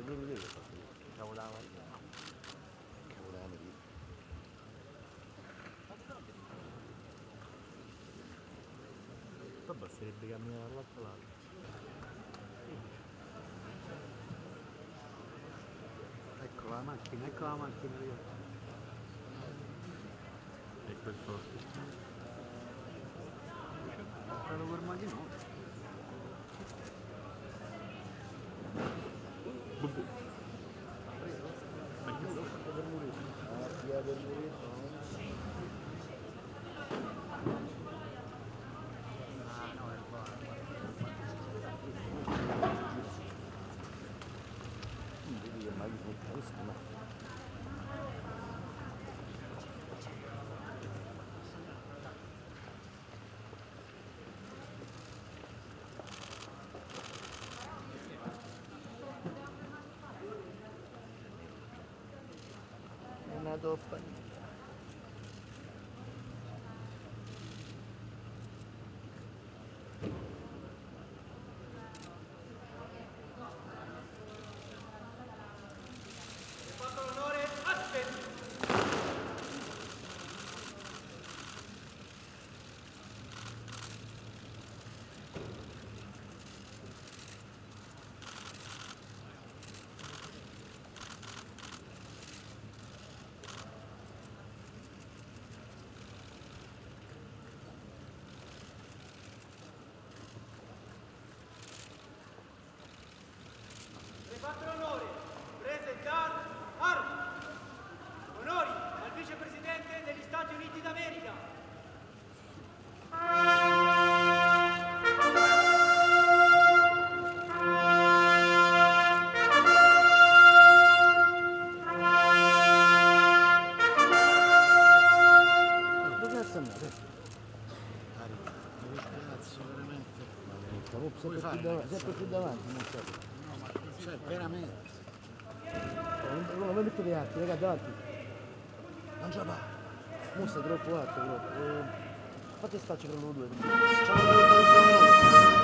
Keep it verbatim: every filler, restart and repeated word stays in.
pure vedere che fa cavolava cavolava lì. Poi basterebbe camminare dall'altro lato. Ecco la macchina, ecco la macchina lì. E quel posto. Quello per macchinone. Bubu. Ma che sta per morire? Ah, via per morire. Ah no, è qua. Vedi che mai tutto questo, no? È una toppa. Fatto l'onore presentare armi, onori al vicepresidente degli Stati Uniti d'America. Dove cazzo andate? Cazzo, veramente. Ma sempre più davanti, sempre più davanti, non so. Cioè, veramente. Non mi mettete alti, raga, davanti. Non ce la fa. Mo sta troppo alto, troppo. Eh, fate stacci per loro due. Facciamo